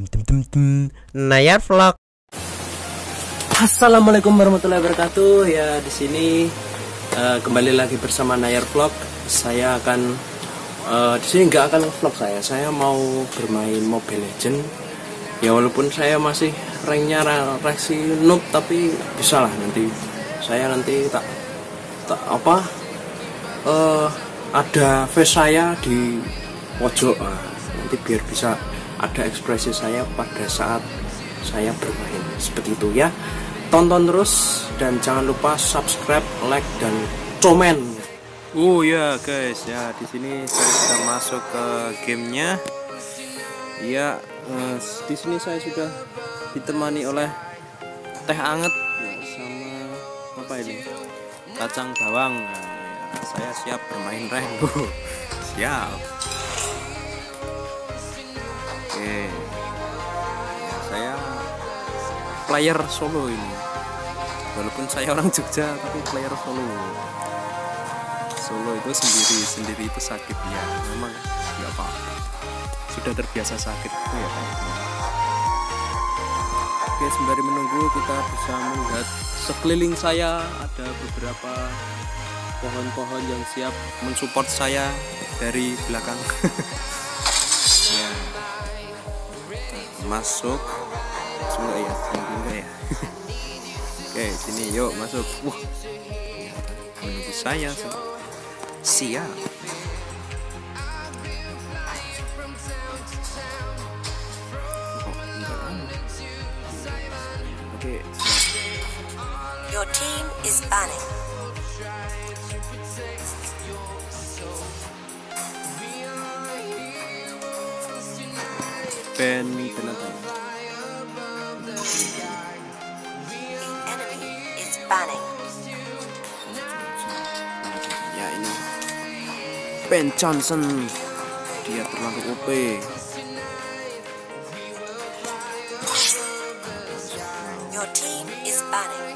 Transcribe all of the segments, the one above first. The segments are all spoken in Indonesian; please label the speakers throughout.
Speaker 1: Nayar Vlog.
Speaker 2: Assalamualaikum warahmatullahi wabarakatuh. Ya, di sini kembali lagi bersama Nayar Vlog. Saya akan di sini nggak akan vlog saya mau bermain Mobile Legend. Ya walaupun saya masih ranknya reaksi noob, tapi bisa lah nanti tak ada face saya di pojok, nanti biar bisa ada ekspresi saya pada saat saya bermain seperti itu ya. Tonton terus dan jangan lupa subscribe, like dan komen.
Speaker 1: Oh ya guys, ya di sini saya sudah masuk ke gamenya. Ya, di sini saya sudah ditemani oleh teh anget ya, sama apa ini? Kacang bawang. Nah, ya, saya siap bermain rank. Siap. Oke. Ya, saya player solo ini. Walaupun saya orang Jogja tapi player solo. Solo itu sendiri itu sakit ya. Memang nggak apa-apa. Sudah terbiasa sakit itu ya kan. Oke, sembari menunggu kita bisa melihat sekeliling saya ada beberapa pohon-pohon yang siap mensupport saya dari belakang. Ya. Masuk enggak ya? Enggak ya. Oke, sini yuk masuk. Menunggu saya. Siap. Oke,
Speaker 3: Your team is banning.
Speaker 1: Ben binatang.
Speaker 3: The enemy is banning.
Speaker 1: Ya ini Ben Johnson, dia terlalu OP.
Speaker 3: Your team is banning.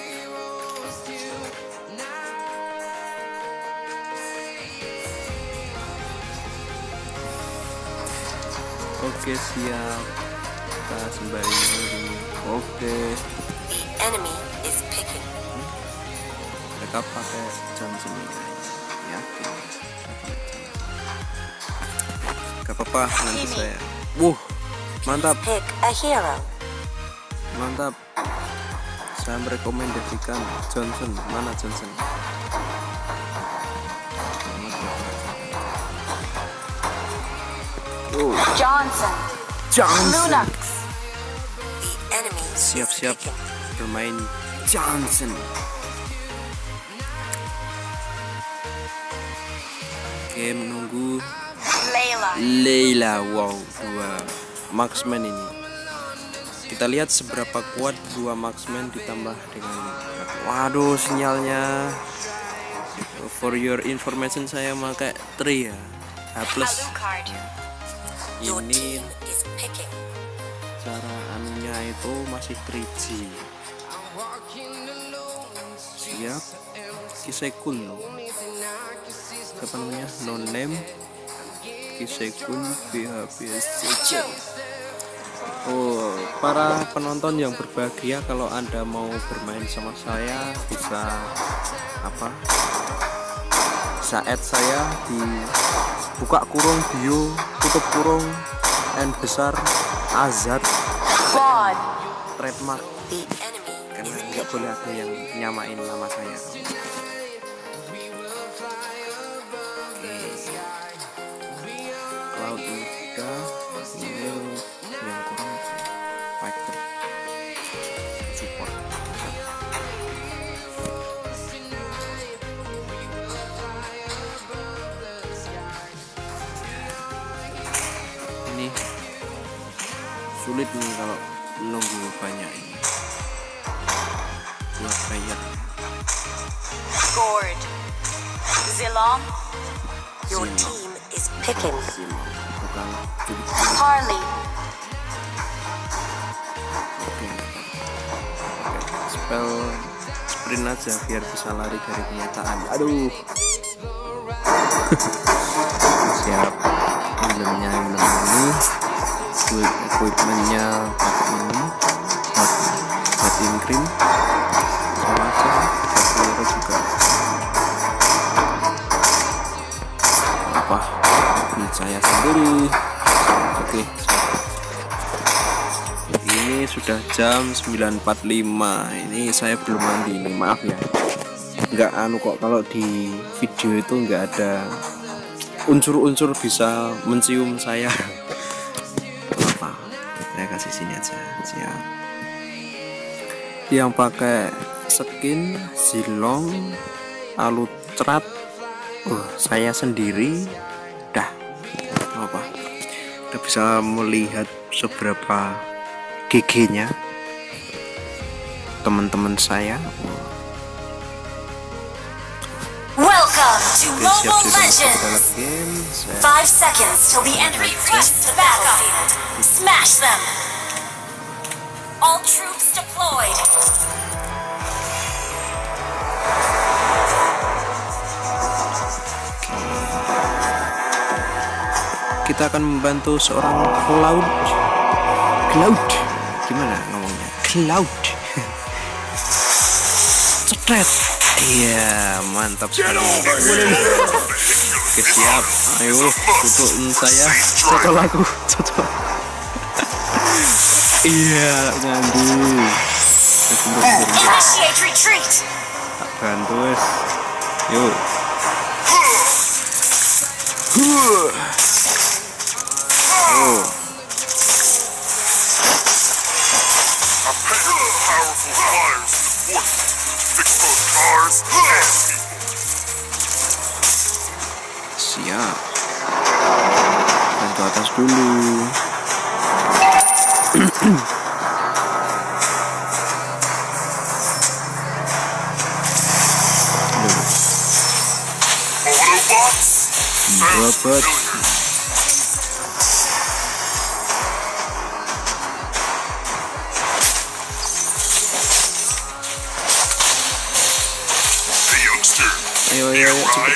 Speaker 1: Oke, siap. Kita sembari menunggu. Oke,
Speaker 3: The enemy is picking.
Speaker 1: mereka pakai Johnson ini guys. Ya, gak apa-apa nanti saya. Mantap,
Speaker 3: Pick a hero.
Speaker 1: mantap. Saya merekomendasikan Johnson. Mana Johnson?
Speaker 3: Johnson.
Speaker 1: Johnson.
Speaker 3: Lunax. The enemy is
Speaker 1: Siap-siap
Speaker 3: picking.
Speaker 1: bermain Johnson. Oke, menunggu Layla. Wow, dua marksman ini. Kita lihat seberapa kuat dua marksman ditambah dengan, waduh, sinyalnya. For your information, saya pakai 3 ya, H+.
Speaker 3: Your
Speaker 1: Ini
Speaker 3: team is picking.
Speaker 1: cara anunya itu masih 3G. Siap. Kisekun, siapa namanya? No name. Kisekun BHBSCC. Oh, para penonton yang berbahagia, kalau Anda mau bermain sama saya bisa add saya di buka kurung bio, tutup kurung N besar Azad
Speaker 3: Quad.
Speaker 1: trademark,
Speaker 3: The enemy
Speaker 1: karena
Speaker 3: is
Speaker 1: nggak boleh ada yang nyamain nama saya. Cloud ini udah, ini yang kurang fighter support. Ini sulit nih kalau nunggu banyak ini buat player.
Speaker 3: scored. Zilong. Your
Speaker 1: Zilong.
Speaker 3: team is picking.
Speaker 1: Bukan jadi
Speaker 3: Harley.
Speaker 1: oke. Spell sprint aja biar bisa lari dari kenyataan. Aduh. Siap. Emblemnya ini equipmentnya pakai ini buat cream sama aja. Peluru juga apa saya sendiri. Oke, ini sudah jam 9.45. ini saya belum mandi ini, maaf ya. Nggak kok, kalau di video itu nggak ada unsur-unsur bisa mencium saya. Apa, saya kasih sini aja. Siap. Yang pakai skin Zilong Alucard, saya sendiri. Dah apa, udah bisa melihat seberapa GG-nya teman-teman saya.
Speaker 3: Welcome to
Speaker 1: Oke,
Speaker 3: Mobile
Speaker 1: siap-siap dalam
Speaker 3: Legends.
Speaker 1: game.
Speaker 3: 5 seconds till the enemy requests the battlefield. Smash them. All troops deployed.
Speaker 1: Kita akan membantu seorang Cloud. Gimana ngomongnya? Cloud. Cetret. Iya, mantap sekali. Oke, siap. Ayo, tutup saya. Cocok aku. Cocok. Iya, ngandi.
Speaker 3: Initiate retreat.
Speaker 1: Tak bantu wes. Yuk. Oh.
Speaker 4: Powerful flyers support. Fix both cars and people.
Speaker 1: Siap. Bantu atas dulu.
Speaker 4: Autobots,
Speaker 1: Robot.
Speaker 4: the youngster.
Speaker 1: Ayo, cepet.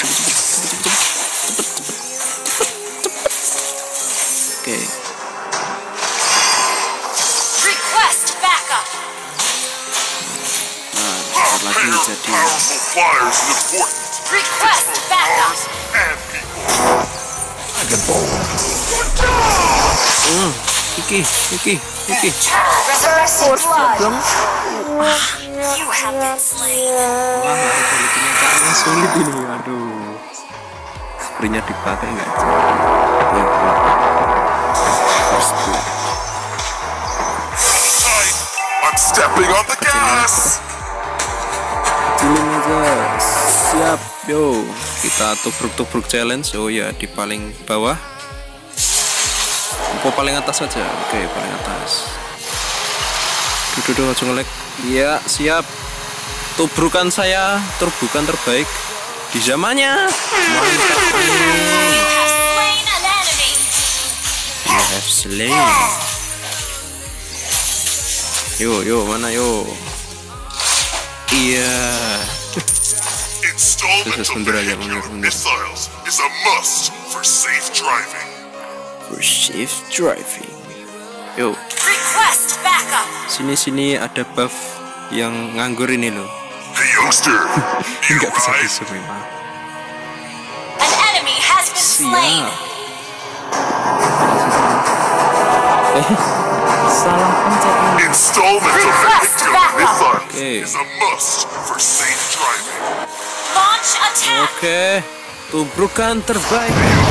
Speaker 1: Oke.
Speaker 3: Request backup.
Speaker 1: Nah, bentar lagi jadi.
Speaker 4: Powerful flyers is important.
Speaker 3: Request backup.
Speaker 4: Cars and people.
Speaker 1: Iki.
Speaker 3: Resurrected blood. You have been slain.
Speaker 1: Wah, ada kenyataan sulit ini. Aduh. Sprintnya dipakai nggak?
Speaker 4: I'm stepping on the gas.
Speaker 1: Kecilin aja. Siap, yo. Kita tubruk challenge. Oh ya, di paling bawah. Apa paling atas saja? Oke, paling atas. Duh, langsung nge-lag. Iya, siap. Tubrukan saya, turbukan terbaik di zamannya. Mantap.
Speaker 3: You have slain an enemy.
Speaker 1: You have slain. Yo, mana yo? Iya.
Speaker 4: Installment
Speaker 1: Terus
Speaker 4: of
Speaker 1: mundur aja,
Speaker 4: vehicular
Speaker 1: mundur.
Speaker 4: missiles is a must for safe driving.
Speaker 1: For safe driving. Yo,
Speaker 3: Request backup.
Speaker 1: sini ada buff yang nganggur ini loh.
Speaker 4: The youngster, you
Speaker 1: Nggak bisa
Speaker 4: ride.
Speaker 1: disum memang.
Speaker 3: An enemy has been slain.
Speaker 1: Siap. Salah pencet.
Speaker 4: Installment of
Speaker 3: Request
Speaker 4: vehicular
Speaker 3: backup.
Speaker 4: missiles
Speaker 1: Okay.
Speaker 4: is a must for safe driving.
Speaker 3: Launch attack.
Speaker 1: Oke, tubrukan terbaik.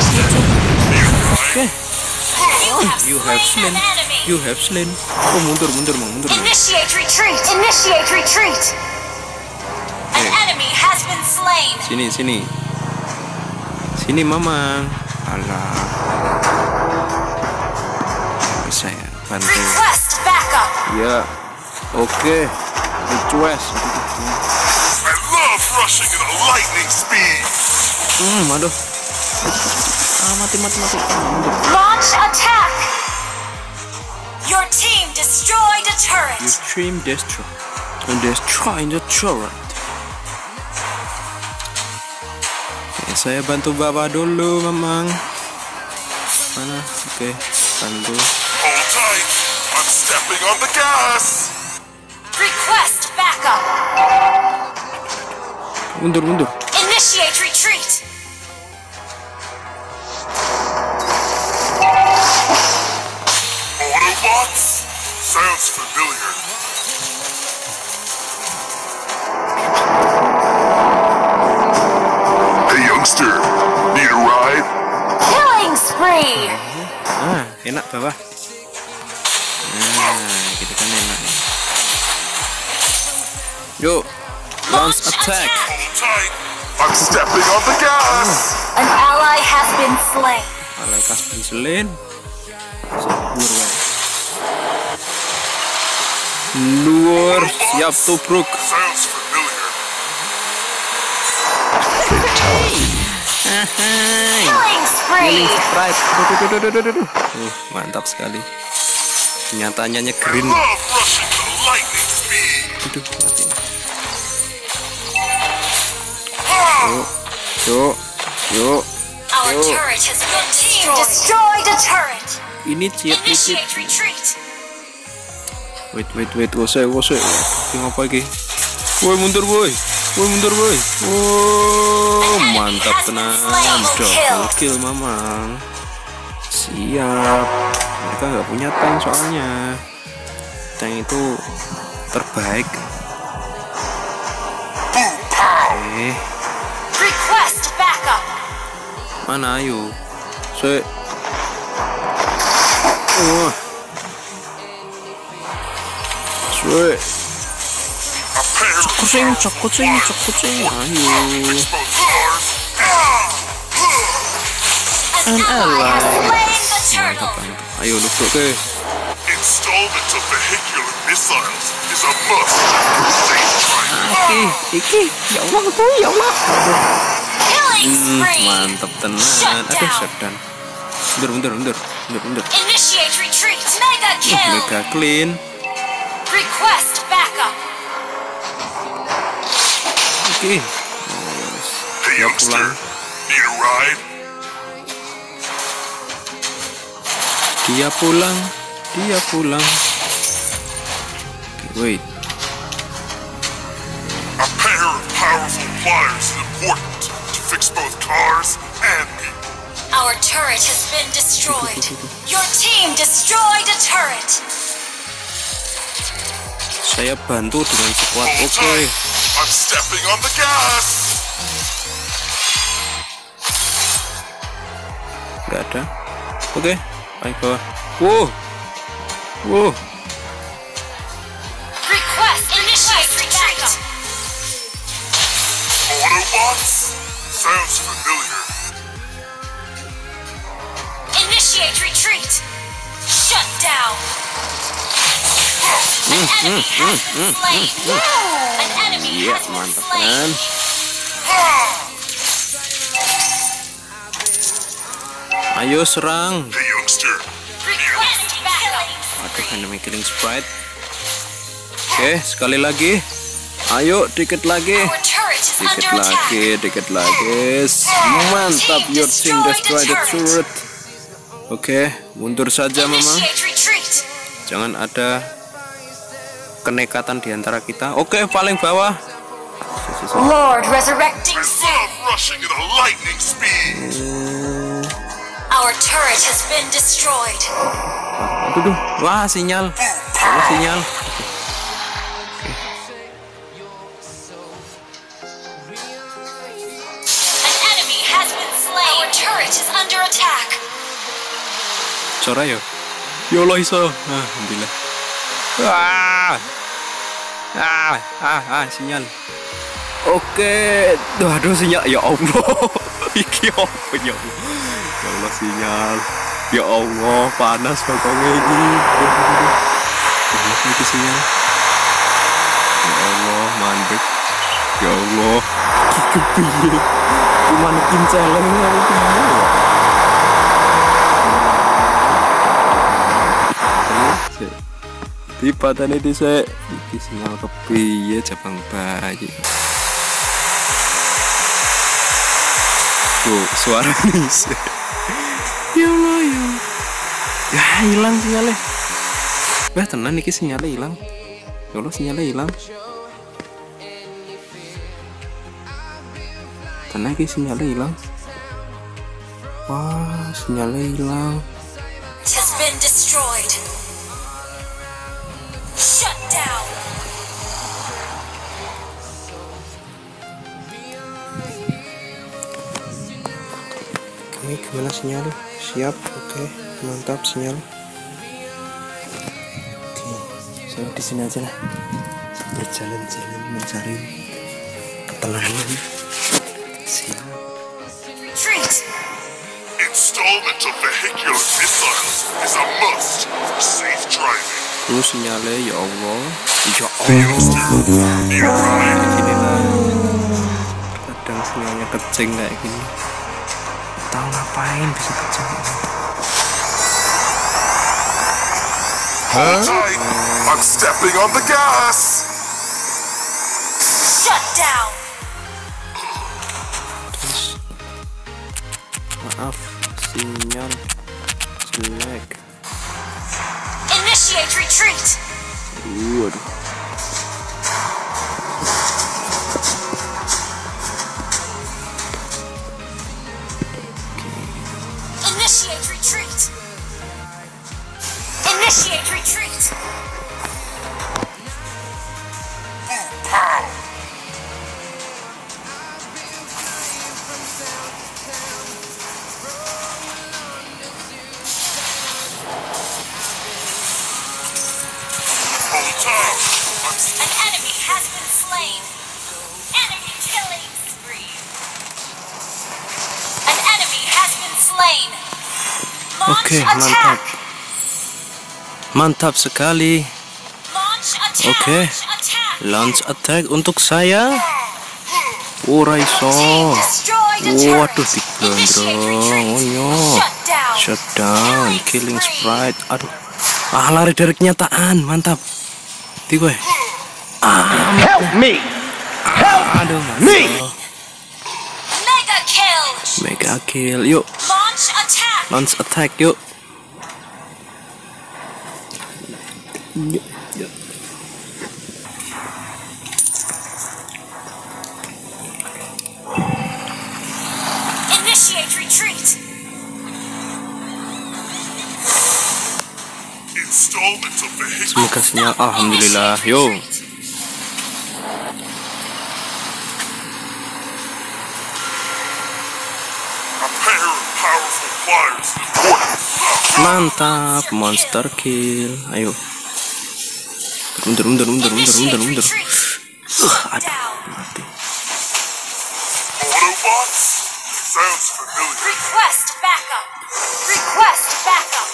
Speaker 1: Oke,
Speaker 3: You have slain an enemy.
Speaker 1: you have slain. Oh, mundur.
Speaker 3: Initiate retreat. Initiate retreat. An enemy has been slain.
Speaker 1: Sini, Mamang. Alah. Saya bantu.
Speaker 3: Request backup.
Speaker 1: Ya, oke. Request.
Speaker 4: I love rushing at a lightning speed.
Speaker 1: Aduh. Mati. Mundur.
Speaker 3: Launch attack. Your team destroyed a turret.
Speaker 1: You stream destroy the turret. Ya, saya bantu bawa dulu, Mamang. Mana? Oke, bantu.
Speaker 4: Hold I'm stepping on the gas.
Speaker 3: Request backup.
Speaker 1: Mundur.
Speaker 3: Initiate retreat.
Speaker 4: Autobots? Sounds familiar. Hey youngster, need a ride?
Speaker 3: Killing spree.
Speaker 1: Enak bawah. Nah, gitu kan enak. Yuk, launch attack.
Speaker 4: Hold tight. I'm stepping on the gas.
Speaker 3: An ally has been slain.
Speaker 1: Alaikas penselin. Sabur wae. Luar, siap tubruk.
Speaker 4: Sounds familiar.
Speaker 3: Killing spree.
Speaker 1: Sprite. Duh. Mantap sekali. Nyatanya nyegerin.
Speaker 4: Love rushing to lightning speed.
Speaker 1: Aduh, mati. Yuk.
Speaker 3: Our turret has been destroyed. Destroyed a turret.
Speaker 1: Ini ciet dikit.
Speaker 3: Initiate retreat.
Speaker 1: Wait. Wose. Ini apa lagi? Woi, mundur boy. Oh, mantap tenan. Double kill mamang. Siap. Mereka nggak punya tank soalnya. Tank itu terbaik.
Speaker 3: Request backup.
Speaker 1: Mana ayo? Wah. Cok kucing. Ayo.
Speaker 3: An ally has slain the turtle.
Speaker 1: Ayo lubruk ke.
Speaker 4: Installment of vehicular missiles is a must for safe trial.
Speaker 1: Iki. Ya Allah.
Speaker 3: Killing spree.
Speaker 1: Mantap tenan. Aduh, shutdown. Mundur.
Speaker 3: Initiate retreat. Mega kill.
Speaker 1: Mega clean.
Speaker 3: Request backup.
Speaker 1: Oke.
Speaker 4: Hey youngster, need a ride?
Speaker 1: Dia pulang. Okay, wait.
Speaker 4: A pair of powerful pliers is important to fix both cars and people.
Speaker 3: Our turret has been destroyed. Your team destroyed a turret.
Speaker 1: Saya bantu dengan sekuat.
Speaker 4: Hold
Speaker 1: Oke.
Speaker 4: tight. I'm stepping on the gas.
Speaker 1: Nggak ada. Oke. Ayo bawah. Wow.
Speaker 3: Request initiate retreat.
Speaker 4: Autobots? Sounds familiar.
Speaker 3: Initiate retreat. Shut down. An enemy has been slain. An enemy
Speaker 1: Iya,
Speaker 3: has been
Speaker 1: mantap
Speaker 3: slain.
Speaker 1: kan. Ayo serang.
Speaker 4: Hey youngster,
Speaker 3: Request backup.
Speaker 1: Aduh, enemy killing sprite. Oke, sekali lagi. Ayo, dikit lagi.
Speaker 3: Our turret is under attack.
Speaker 1: Dikit lagi. Mantap, your team destroy the turret. Oke, mundur saja memang.
Speaker 3: Initiate retreat.
Speaker 1: Jangan ada kenekatan di antara kita. Oke, paling bawah.
Speaker 3: Lord resurrecting soon.
Speaker 4: love rushing at a lightning speed.
Speaker 3: Our turret has been destroyed.
Speaker 1: Aduh, wah sinyal. Sinyal.
Speaker 3: An enemy has been slain. Our turret is under attack.
Speaker 1: Cora yo. Ya Allah iso. Alhamdulillah. Sinyal. Oke. Aduh sinyal. Ya Allah. Iki apa ya Allah. Ya Allah sinyal. Ya Allah panas pokoknya ini. Ini sinyal. Ya Allah mandek. Ya Allah. Iki piye? Cuma nekin celeng aku piye. Tiba tadi dhisik iki sinyal kepiye Jepang bayi. Tuh suara nih. Ya Allah ya. Ya hilang sinyalnya. Wah tenan iki sinyalnya hilang. Ya Allah sinyalnya hilang. Tenan iki sinyalnya hilang. Wah sinyalnya hilang.
Speaker 3: It has been destroyed. Shut down.
Speaker 1: Oke, gimana sinyal? Siap, oke, mantap sinyal. Oke, saya di sini aja lah, berjalan-jalan mencari ketenangan. Siap.
Speaker 3: Retreat.
Speaker 4: Installment of vehicular missiles is a must for safe driving.
Speaker 1: Terus sinyalnya ya Allah, ya
Speaker 4: Fields
Speaker 1: Allah.
Speaker 4: nearby.
Speaker 1: Gini lah, kadang sinyalnya kecing kayak gini. Tahu ngapain bisa kecing?
Speaker 4: Hold tight. I'm stepping on the gas.
Speaker 3: Shut down.
Speaker 1: Terus maaf sinyal jelek.
Speaker 3: Initiate retreat.
Speaker 1: Waduh.
Speaker 3: Initiate retreat. Initiate retreat.
Speaker 4: Pow. Hold tight.
Speaker 3: An enemy has been slain. Enemy killing spree. An enemy has been slain. Launch
Speaker 1: Oke, mantap.
Speaker 3: attack.
Speaker 1: Mantap sekali.
Speaker 3: Launch attack.
Speaker 1: Oke.
Speaker 3: Attack.
Speaker 1: Launch attack untuk saya. Ora iso.
Speaker 3: Destroyed a turret.
Speaker 1: Waduh,
Speaker 3: Initiate retreat.
Speaker 1: diglondrong.
Speaker 3: Shut down.
Speaker 1: Shutdown, killing sprite. Aduh. Ah, lari dari kenyataan. Mantap. Di gue.
Speaker 5: Help me!
Speaker 1: Aduh,
Speaker 5: Me!
Speaker 3: Mega kill.
Speaker 1: mega kill. Yuk,
Speaker 3: Launch attack.
Speaker 1: launch attack yuk. Yuk, yuk.
Speaker 3: Initiate retreat.
Speaker 4: Installment of vehicular.
Speaker 1: Semoga sinyal. Alhamdulillah. Yo.
Speaker 4: A pair of powerful pliers is important.
Speaker 1: Mantap, monster kill. Ayo. Mundur.
Speaker 3: Initiate retreat.
Speaker 1: Aduh,
Speaker 3: Down.
Speaker 1: mati.
Speaker 4: Autobots? Sounds familiar.
Speaker 3: Request backup. Request backup.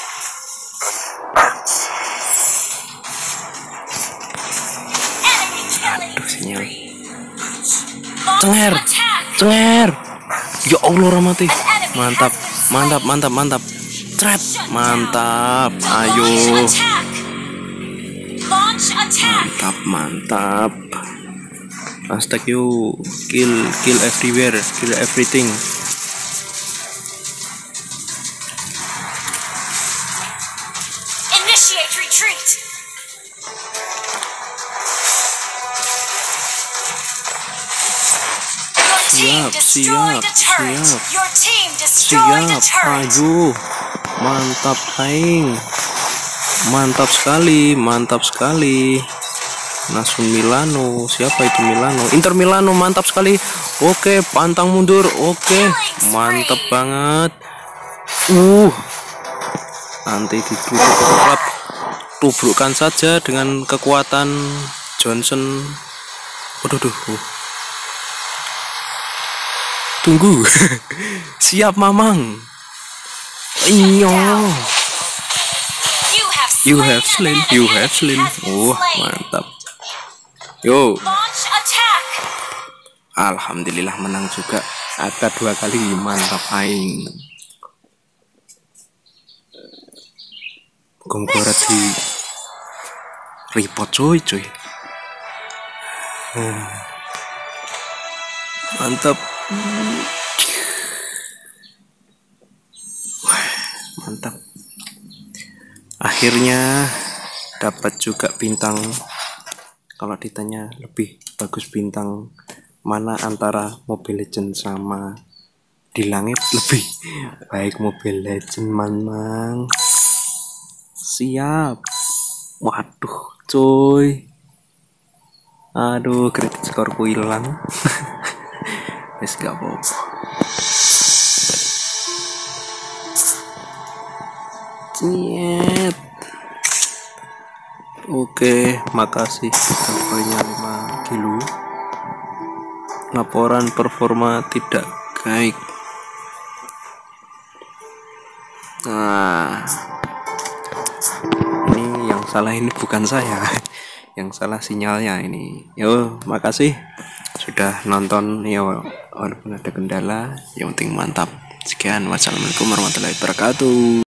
Speaker 3: Enemy killing.
Speaker 1: Aduh, sinyal.
Speaker 3: Launch
Speaker 1: Cenger.
Speaker 3: attack.
Speaker 1: Cenger. Ya Allah, mati.
Speaker 3: An enemy
Speaker 1: Mantap,
Speaker 3: has been slain.
Speaker 1: mantap. Trap. Mantap.
Speaker 3: Launch
Speaker 1: Ayo.
Speaker 3: attack. Launch attack.
Speaker 1: Mantap. Hashtag you kill everywhere, kill everything.
Speaker 3: Initiate retreat. Your team
Speaker 1: Siap,
Speaker 3: destroyed a turret.
Speaker 1: siap.
Speaker 3: Your team destroyed a
Speaker 1: Siap,
Speaker 3: turret.
Speaker 1: ayo. Mantap aing. Mantap sekali. Nasun Milano, siapa itu Milano? Inter Milano, mantap sekali. Oke, pantang mundur. Oke, mantap banget. Nanti ditubruk, tubrukkan saja dengan kekuatan Johnson. Waduh. Tunggu. Siap, Mamang. Iyo. You have slain. Wah, mantap. Yo,
Speaker 3: Launch attack.
Speaker 1: alhamdulillah menang juga. Ada 2 kali, mantap aing. Gomgora di report coy. Mantap. Wah, mantap. Akhirnya dapat juga bintang. Kalau ditanya lebih bagus bintang mana antara Mobile Legends sama di langit, lebih baik Mobile Legends manang. Siap. Waduh cuy, aduh kredit skorku hilang. Wes gak apa-apa. Ciet. Oke, makasih poinnya 5 kilo. Laporan performa tidak baik. Nah, ini yang salah ini bukan saya, yang salah sinyalnya ini. Yo, makasih sudah nonton. Yo, walaupun ada kendala, yang penting mantap. Sekian, wassalamualaikum warahmatullahi wabarakatuh.